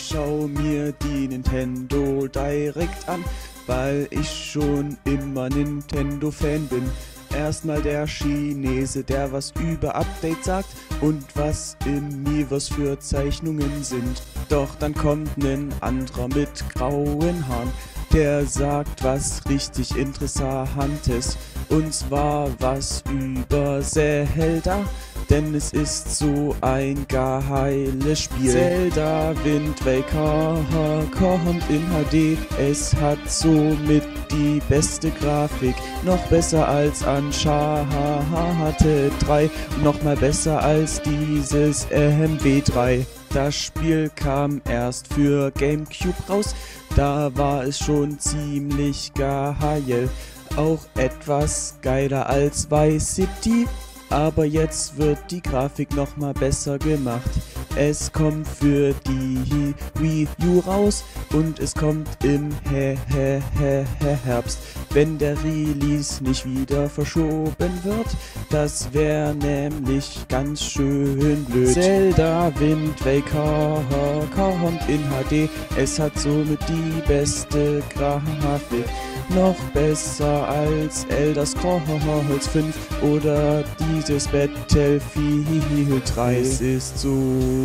Ich schau mir die Nintendo Direct an, weil ich schon immer Nintendo-Fan bin. Erstmal der Chinese, der was über Update sagt und was im Miiverse für Zeichnungen sind. Doch dann kommt nen anderer mit grauen Haaren, der sagt was richtig Interessantes. Und zwar was über Zelda, denn es ist so ein geiles Spiel. Zelda Wind Waker kommt in HD, es hat somit die beste Grafik, noch besser als Uncharted 3, nochmal besser als dieses MW3. Das Spiel kam erst für GameCube raus, da war es schon ziemlich geil, auch etwas geiler als Vice City. Aber jetzt wird die Grafik nochmal besser gemacht. Es kommt für die Wii U raus und es kommt im Herbst, wenn der Release nicht wieder verschoben wird. Das wäre nämlich ganz schön blöd. Zelda Wind Waker kommt in HD, es hat somit die beste Grafik. Noch besser als Elder Scrolls 5 oder dieses Battlefield 3. Es ist so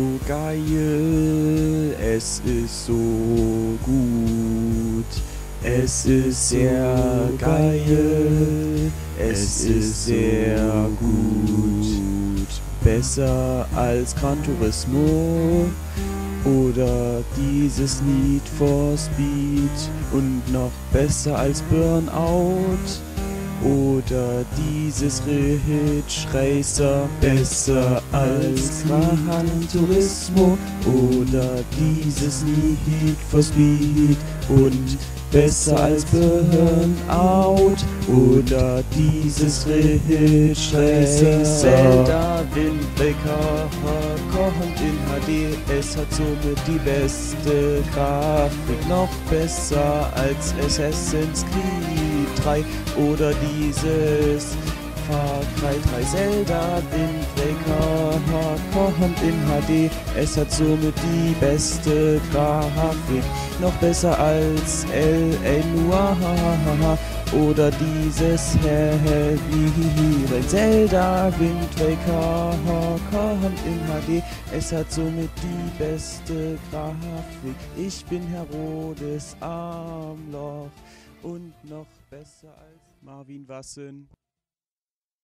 geil, es ist so gut, es ist sehr geil, es ist sehr gut. Besser als Gran Turismo oder dieses Need for Speed und noch besser als Burnout oder dieses Ridge Racer, besser als Gran Turismo oder dieses Need for Speed und besser als Burnout oder dieses Ridge Racer. Zelda Wind Waker kommt in HD, es hat somit die beste Grafik, noch besser als Assassin's Creed 3 oder dieses Far Cry 3. Zelda Wind Waker kommt in HD, es hat somit die beste Grafik, noch besser als L.A. Noire oder dieses Heavy. Zelda Wind Waker kommt in HD, es hat somit die beste Grafik. Ich bin Herodes Armloch und noch besser als Marvin Wassen.